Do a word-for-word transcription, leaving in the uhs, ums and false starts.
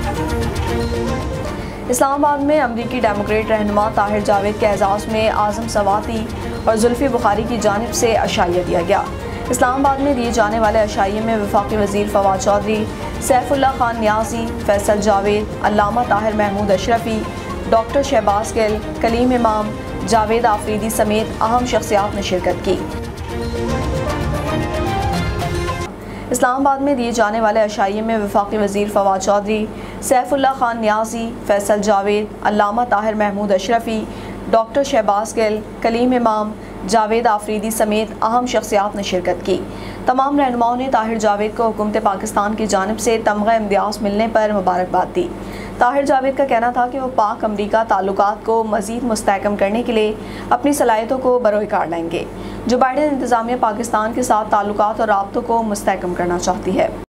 इस्लामाबाद में अमरीकी डेमोक्रेट रहनुमा ताहिर जावेद के एजाज़ में आज़म सवाती और जुल्फ़ी बुखारी की जानिब से अशाइया दिया गया। इस्लामाबाद में दिए जाने वाले अशाइये में वफाकी वज़ीर फवाद चौधरी, सैफुल्लाह खान न्याज़ी, फैसल जावेद, अल्लामा ताहिर महमूद अशरफी, डॉक्टर शहबाज गिल, कलीम इमाम, जावेद आफरीदी समेत अहम शख्सियात ने शिरकत की। इस्लामाबाद में दिए जाने वाले अशाइये में वफाकी वज़ीर फवाद चौधरी, सैफुल्लाह खान न्याज़ी, फैसल जावेद, अल्लामा ताहिर महमूद अशरफी, डॉक्टर शहबाज गिल, कलीम इमाम, जावेद आफरीदी समेत अहम शख्सियात ने शिरकत की। तमाम रहनुमाओं ने ताहिर जावेद को हुकूमत पाकिस्तान की जानिब से तमगा इम्तियाज़ मिलने पर मुबारकबाद दी। ताहिर जावेद का कहना था कि वो पाक अमरीका ताल्लुकात को मज़ीद मुस्तहकम करने के लिए अपनी सलाहियतों को बरोकार लाएंगे। जो बाइडेन इंतज़ामिया पाकिस्तान के साथ ताल्लुकात और राब्तों को मुस्तहकम करना चाहती है।